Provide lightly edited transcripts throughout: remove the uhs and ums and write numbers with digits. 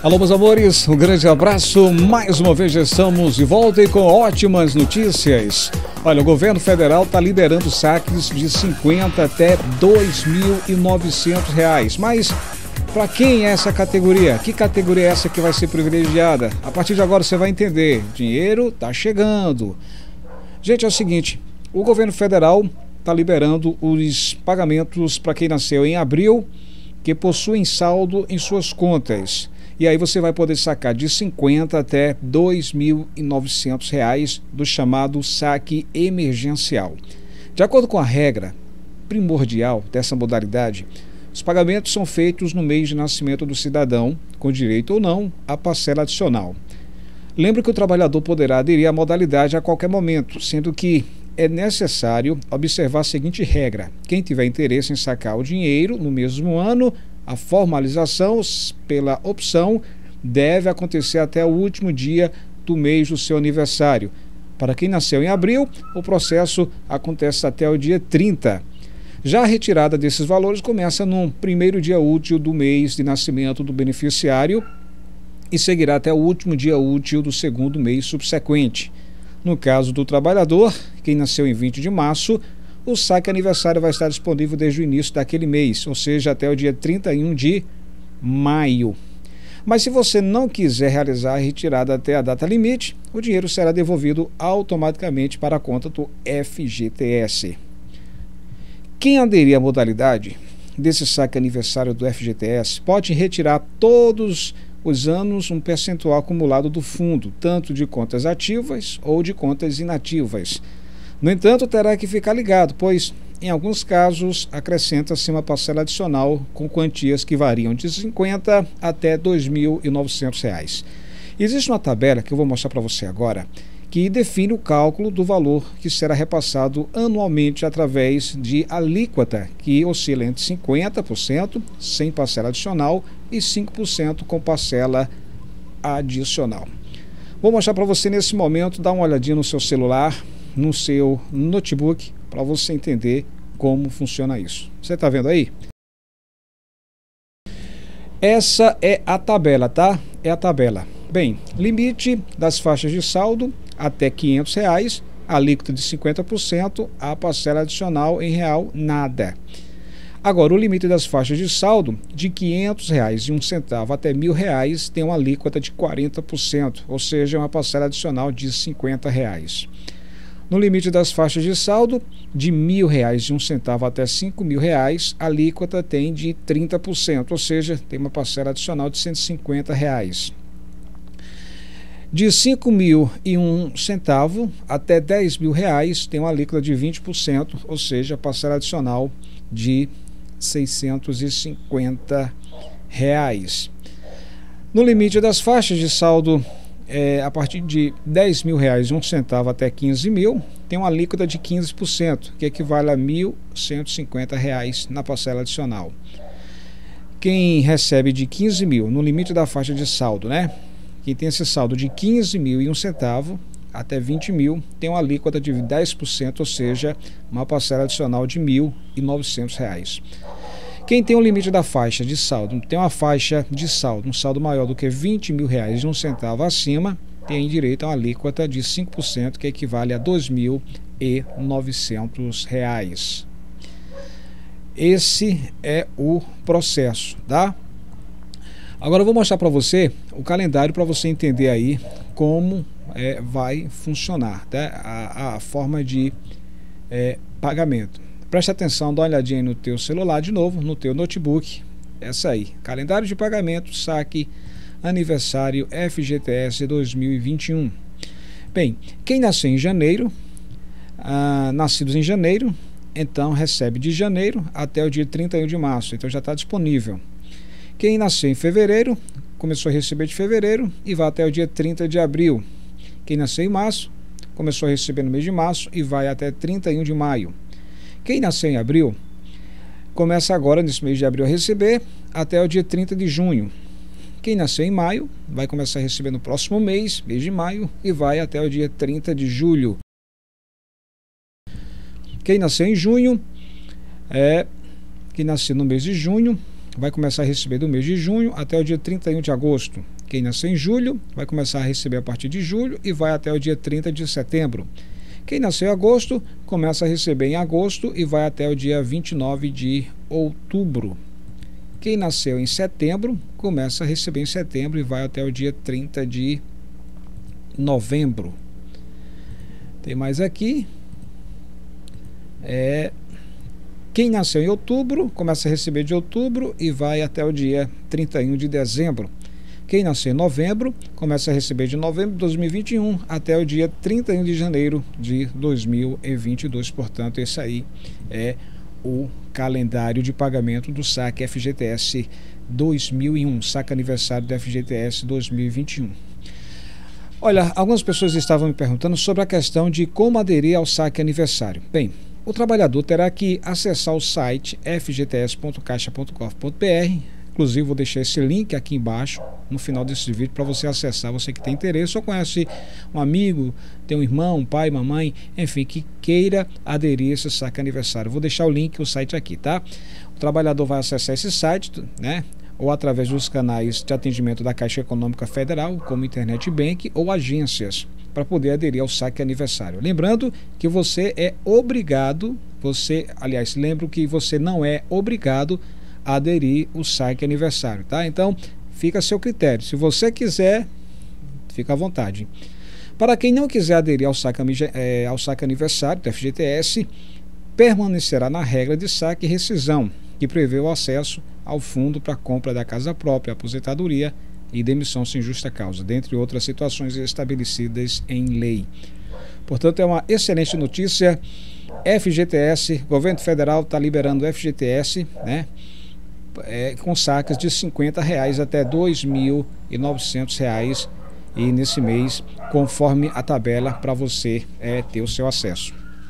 Alô, meus amores, um grande abraço. Mais uma vez já estamos de volta e com ótimas notícias. Olha, o governo federal está liberando saques de 50 até R$ 2.900. Mas para quem é essa categoria? Que categoria é essa que vai ser privilegiada? A partir de agora você vai entender. Dinheiro está chegando. Gente, é o seguinte, o governo federal está liberando os pagamentos para quem nasceu em abril, que possuem saldo em suas contas. E aí você vai poder sacar de 50 até R$ 2.900 do chamado saque emergencial. De acordo com a regra primordial dessa modalidade, os pagamentos são feitos no mês de nascimento do cidadão, com direito ou não à parcela adicional. Lembre que o trabalhador poderá aderir à modalidade a qualquer momento, sendo que é necessário observar a seguinte regra: quem tiver interesse em sacar o dinheiro no mesmo ano, a formalização pela opção deve acontecer até o último dia do mês do seu aniversário. Para quem nasceu em abril, o processo acontece até o dia 30. Já a retirada desses valores começa no primeiro dia útil do mês de nascimento do beneficiário e seguirá até o último dia útil do segundo mês subsequente. No caso do trabalhador, quem nasceu em 20 de março, o saque aniversário vai estar disponível desde o início daquele mês, ou seja, até o dia 31 de maio. Mas se você não quiser realizar a retirada até a data limite, o dinheiro será devolvido automaticamente para a conta do FGTS. Quem aderir à modalidade desse saque aniversário do FGTS pode retirar todos os anos um percentual acumulado do fundo, tanto de contas ativas ou de contas inativas. No entanto, terá que ficar ligado, pois, em alguns casos, acrescenta-se uma parcela adicional com quantias que variam de R$ 50 até R$ 2.900. Existe uma tabela que eu vou mostrar para você agora, que define o cálculo do valor que será repassado anualmente através de alíquota, que oscila entre 50% sem parcela adicional e 5% com parcela adicional. Vou mostrar para você nesse momento, dá uma olhadinha no seu celular, no seu notebook, para você entender como funciona isso. Você está vendo aí? Essa é a tabela, tá? É a tabela. Bem, limite das faixas de saldo até R$ 500, alíquota de 50%, a parcela adicional em real, nada. Agora, o limite das faixas de saldo de R$ 500,01 até R$ 1.000 tem uma alíquota de 40%, ou seja, uma parcela adicional de R$ 50. No limite das faixas de saldo de R$ 1.000,01 até R$ 5.000, a alíquota tem de 30%, ou seja, tem uma parcela adicional de R$ 150. De R$ 5.001 até R$ 10.000 tem uma alíquota de 20%, ou seja, parcela adicional de R$ 650. No limite das faixas de saldo a partir de R$ 10.001 até R$ 15.000, tem uma alíquota de 15%, que equivale a R$ 1.150 na parcela adicional. Quem recebe de 15.000 no limite da faixa de saldo, né? Quem tem esse saldo de R$ 15.001 até R$ 20.000 tem uma alíquota de 10%, ou seja, uma parcela adicional de R$ 1.900. Quem tem o limite da faixa de saldo, tem uma faixa de saldo, um saldo maior do que R$ 20.001 acima, tem direito a uma alíquota de 5%, que equivale a R$ 2.900. Esse é o processo, tá? Agora eu vou mostrar para você o calendário para você entender aí como vai funcionar, tá? A forma de pagamento. Preste atenção, dá uma olhadinha aí no teu celular de novo, no teu notebook. Essa aí, calendário de pagamento, saque, aniversário, FGTS 2021. Bem, quem nasceu em janeiro, nascidos em janeiro, então recebe de janeiro até o dia 31 de março, então já está disponível. Quem nasceu em fevereiro, começou a receber de fevereiro e vai até o dia 30 de abril. Quem nasceu em março, começou a receber no mês de março e vai até 31 de maio. Quem nasceu em abril, começa agora nesse mês de abril a receber até o dia 30 de junho. Quem nasceu em maio, vai começar a receber no próximo mês de maio, e vai até o dia 30 de julho. Quem nasceu em junho, quem nasceu no mês de junho, vai começar a receber do mês de junho até o dia 31 de agosto. Quem nasceu em julho vai começar a receber a partir de julho e vai até o dia 30 de setembro. Quem nasceu em agosto começa a receber em agosto e vai até o dia 29 de outubro. Quem nasceu em setembro começa a receber em setembro e vai até o dia 30 de novembro. Tem mais aqui. Quem nasceu em outubro começa a receber de outubro e vai até o dia 31 de dezembro. Quem nasceu em novembro começa a receber de novembro de 2021 até o dia 31 de janeiro de 2022. Portanto, esse aí é o calendário de pagamento do saque FGTS 2001, saque aniversário do FGTS 2021. Olha, algumas pessoas estavam me perguntando sobre a questão de como aderir ao saque aniversário. Bem, o trabalhador terá que acessar o site fgts.caixa.gov.br. Inclusive, vou deixar esse link aqui embaixo, no final desse vídeo, para você acessar, você que tem interesse ou conhece um amigo, tem um irmão, um pai, mamãe, enfim, que queira aderir a esse saque aniversário. Vou deixar o link, o site aqui, tá? O trabalhador vai acessar esse site, né? Ou através dos canais de atendimento da Caixa Econômica Federal, como Internet Bank ou agências, para poder aderir ao saque aniversário. Lembrando que você é obrigado, lembro que você não é obrigado a aderir o saque aniversário, tá? Então, fica a seu critério. Se você quiser, fica à vontade. Para quem não quiser aderir ao saque aniversário do FGTS, permanecerá na regra de saque e rescisão, que prevê o acesso ao fundo para compra da casa própria, aposentadoria e demissão sem justa causa, dentre outras situações estabelecidas em lei. Portanto, é uma excelente notícia. FGTS, governo federal está liberando o FGTS, né? Com saques de R$50 até R$2.900 e nesse mês, conforme a tabela, para você ter o seu acesso.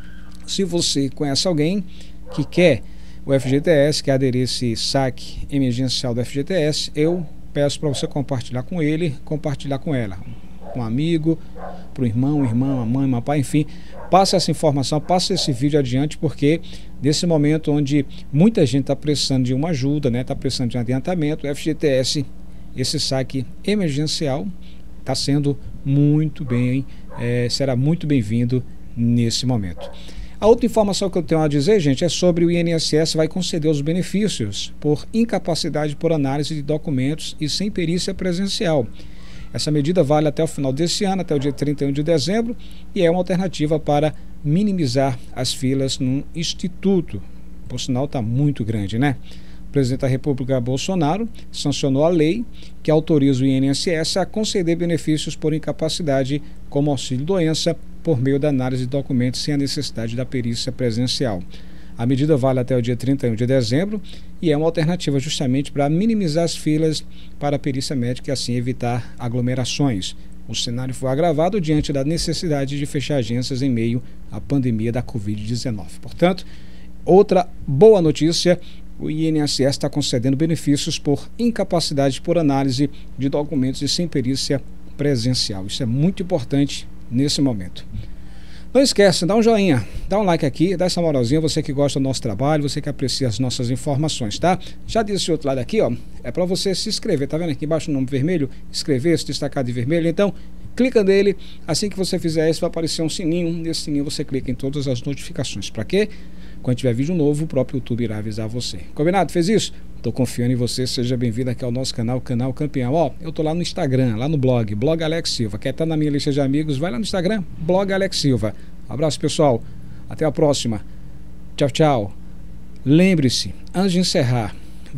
Se você conhece alguém que quer o FGTS, quer aderir a esse saque emergencial do FGTS, eu peço para você compartilhar com ele, compartilhar com ela, um amigo, para o irmão, irmã, a mãe, o pai, enfim, passe essa informação, passe esse vídeo adiante, porque nesse momento onde muita gente está precisando de uma ajuda, né, está precisando de um adiantamento, o FGTS, esse saque emergencial, está sendo muito bem, será muito bem-vindo nesse momento. A outra informação que eu tenho a dizer, gente, é sobre o INSS vai conceder os benefícios por incapacidade por análise de documentos e sem perícia presencial. Essa medida vale até o final desse ano, até o dia 31 de dezembro, e é uma alternativa para minimizar as filas no Instituto. Por sinal, está muito grande, né? O presidente da República, Bolsonaro, sancionou a lei que autoriza o INSS a conceder benefícios por incapacidade, como auxílio-doença, por meio da análise de documentos sem a necessidade da perícia presencial. A medida vale até o dia 31 de dezembro e é uma alternativa justamente para minimizar as filas para a perícia médica e assim evitar aglomerações. O cenário foi agravado diante da necessidade de fechar agências em meio à pandemia da Covid-19. Portanto, outra boa notícia, o INSS está concedendo benefícios por incapacidade por análise de documentos e sem perícia presencial. Isso é muito importante nesse momento. Não esquece, dá um joinha, dá um like aqui, dá essa moralzinha, você que gosta do nosso trabalho, você que aprecia as nossas informações, tá? Já disse o outro lado aqui, ó, é para você se inscrever, tá vendo aqui embaixo o nome vermelho? Inscrever-se, destacado de vermelho, então clica nele, assim que você fizer isso vai aparecer um sininho, nesse sininho você clica em todas as notificações, para quê? Quando tiver vídeo novo, o próprio YouTube irá avisar você. Combinado? Fez isso? Tô confiando em você, seja bem-vindo aqui ao nosso canal, Canal Campeão. Ó, eu tô lá no Instagram, lá no blog Alex Silva. Quer estar na minha lista de amigos? Vai lá no Instagram, blog Alex Silva. Abraço, pessoal. Até a próxima. Tchau, tchau. Lembre-se, antes de encerrar,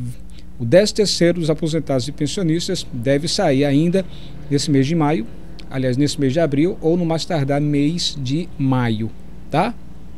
o 13º dos aposentados e pensionistas deve sair ainda nesse mês de maio, aliás, nesse mês de abril, ou no mais tardar mês de maio, tá?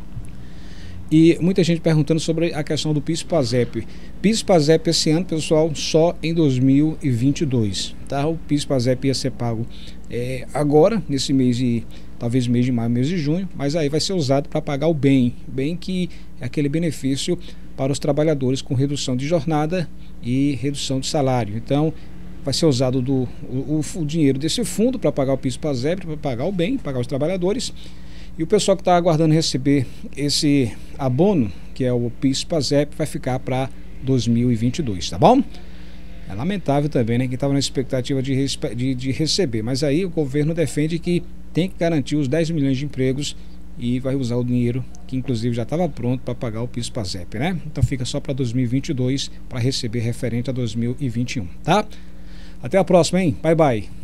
E muita gente perguntando sobre a questão do PIS/PASEP. PIS/PASEP esse ano, pessoal, só em 2022, tá? O PIS/PASEP ia ser pago agora, nesse mês de, talvez mês de maio, mês de junho, mas aí vai ser usado para pagar o bem que é aquele benefício para os trabalhadores com redução de jornada e redução de salário. Então, vai ser usado o dinheiro desse fundo para pagar o PIS/PASEP, para pagar o bem, pagar os trabalhadores. E o pessoal que está aguardando receber esse abono, que é o PIS/PASEP, vai ficar para 2022, tá bom? É lamentável também, né? Quem estava na expectativa de receber. Mas aí o governo defende que tem que garantir os 10 milhões de empregos e vai usar o dinheiro que inclusive já estava pronto para pagar o PIS/PASEP, né? Então fica só para 2022 para receber referente a 2021, tá? Até a próxima, hein? Bye, bye.